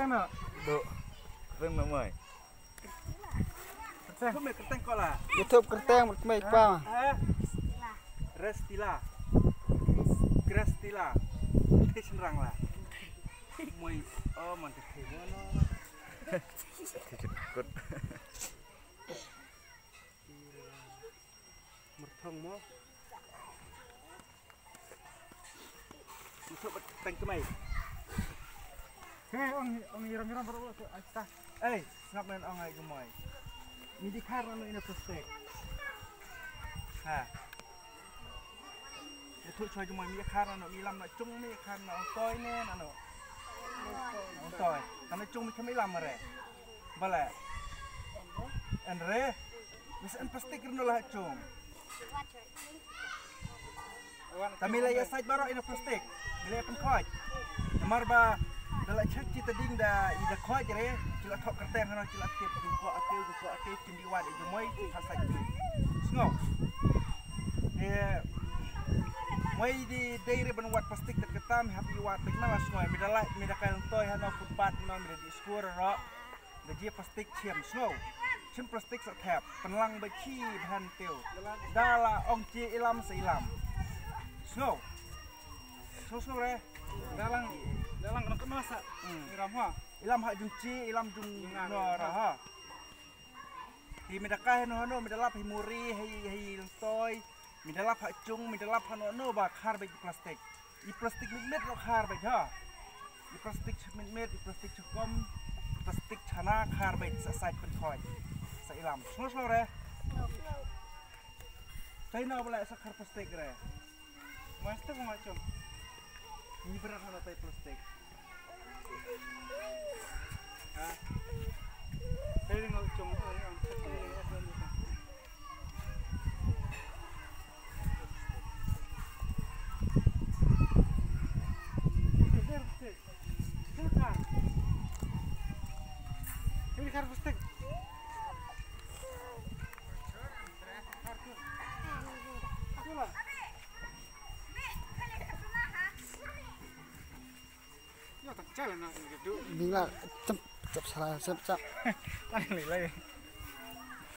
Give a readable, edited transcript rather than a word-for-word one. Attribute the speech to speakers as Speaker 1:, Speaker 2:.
Speaker 1: kerteng nak?
Speaker 2: Duk. Kerteng nak mai.
Speaker 1: Kerteng. Kau main kerteng kau lah.
Speaker 3: YouTube kerteng mai pa.
Speaker 1: Restila. Grestila. Tesen rang lah. Moi mantap hewan lah.
Speaker 2: Ikut.
Speaker 1: Mertong mo. Masuk kerteng ke mai. Ông ngiram-ngiram baru tu asta. Ngap main orang ai gemoy. Ni di karena ina plastik. Itu cuy gemoy mi karena mi lam nak cung mi karena ông toy ne ano. Ông toy. Karena cung mi kami lam mare. Bala. Andre. Misan plastik renolah cung. Kami laya side baru ina plastik. Bila pen koi. Marba dalam cek cita ding dah ida koi jere, cila tok kerteng hana cila tip jumpa akil cindi wad jumoi hasaj tu. Snow. Moi di daerah benwat plastik kat ketam happy wad big malas snow. Midalai midakal toy hana footpath no mida di skor ro. Dah plastik ciam snow. Ciam plastik sak tap penlang beci bahan tiu. Dala ong ci ilam seilam. Snow. Snow re. Dalang kena kemasak. Ilam hak junci, ilam jung nora ha. Di medakah no medalap himuri hei toy, medalap hak cung, medalap no bakar bagi plastik. I plastik mit lo khar bagi ha. I plastik mit, I plastik cukom, plastik chana khar bagi sasai pen toy. Sa ilam. Slow re. Tay na bala sa khar plastik re. Master ko macam. Ini berat mana tay plastik. Saya dengar cuma orang ini kar plastik. Jalan nak gitu.
Speaker 3: Bila cep salah cep.
Speaker 1: Paling lelai.